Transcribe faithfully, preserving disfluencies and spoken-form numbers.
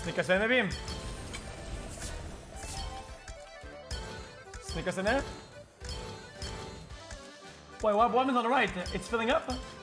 Sneak us in maybe. Sneak us in there. Wait, what? Woman's on the right. It's filling up.